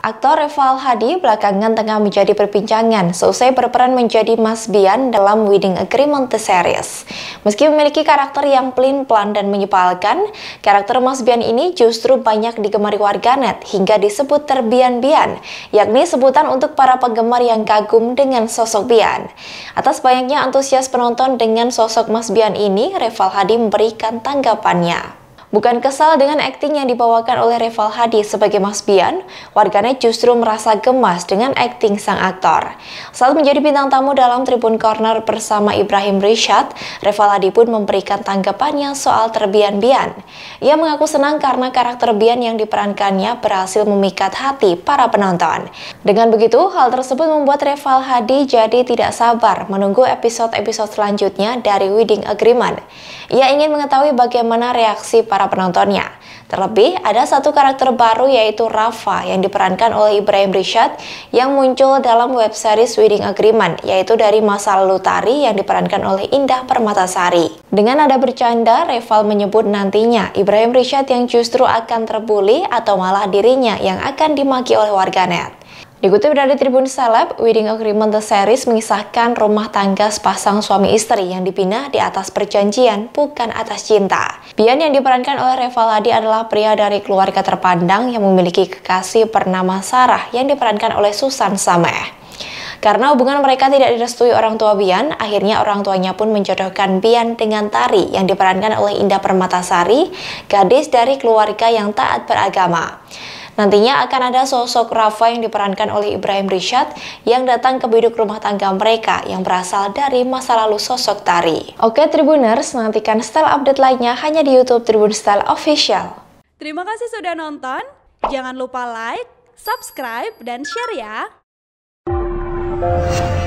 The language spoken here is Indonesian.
Aktor Reval Hadi belakangan tengah menjadi perbincangan seusai berperan menjadi Mas Bian dalam Wedding Agreement The Series. Meski memiliki karakter yang pelin-pelan dan menyebalkan, karakter Mas Bian ini justru banyak digemari warganet hingga disebut terbian-bian, yakni sebutan untuk para penggemar yang kagum dengan sosok Bian. Atas banyaknya antusias penonton dengan sosok Mas Bian ini, Reval Hadi memberikan tanggapannya. Bukan kesal dengan akting yang dibawakan oleh Reval Hadi sebagai Mas Bian, warganet justru merasa gemas dengan akting sang aktor. Saat menjadi bintang tamu dalam Tribun Corner bersama Ibrahim Rishad, Reval Hadi pun memberikan tanggapannya soal terbian-bian. Ia mengaku senang karena karakter Bian yang diperankannya berhasil memikat hati para penonton. Dengan begitu, hal tersebut membuat Reval Hadi jadi tidak sabar menunggu episode-episode selanjutnya dari Wedding Agreement. Ia ingin mengetahui bagaimana reaksi para penontonnya. Terlebih, ada satu karakter baru yaitu Rafa yang diperankan oleh Ibrahim Rishad yang muncul dalam web series Wedding Agreement, yaitu dari masa lalu Tari yang diperankan oleh Indah Permatasari. Dengan nada bercanda, Reval menyebut nantinya Ibrahim Rishad yang justru akan terbuli atau malah dirinya yang akan dimaki oleh warganet. Dikutip dari Tribun Seleb, Wedding Agreement The Series mengisahkan rumah tangga sepasang suami istri yang dibina di atas perjanjian, bukan atas cinta. Bian yang diperankan oleh Reval Hadi adalah pria dari keluarga terpandang yang memiliki kekasih bernama Sarah yang diperankan oleh Susan Sameh. Karena hubungan mereka tidak direstui orang tua Bian, akhirnya orang tuanya pun menjodohkan Bian dengan Tari yang diperankan oleh Indah Permatasari, gadis dari keluarga yang taat beragama. Nantinya akan ada sosok Rafa yang diperankan oleh Ibrahim Rishad yang datang ke biduk rumah tangga mereka yang berasal dari masa lalu sosok Tari. Oke Tribuners, nantikan style update lainnya hanya di YouTube Tribun Style Official. Terima kasih sudah nonton. Jangan lupa like, subscribe, dan share ya.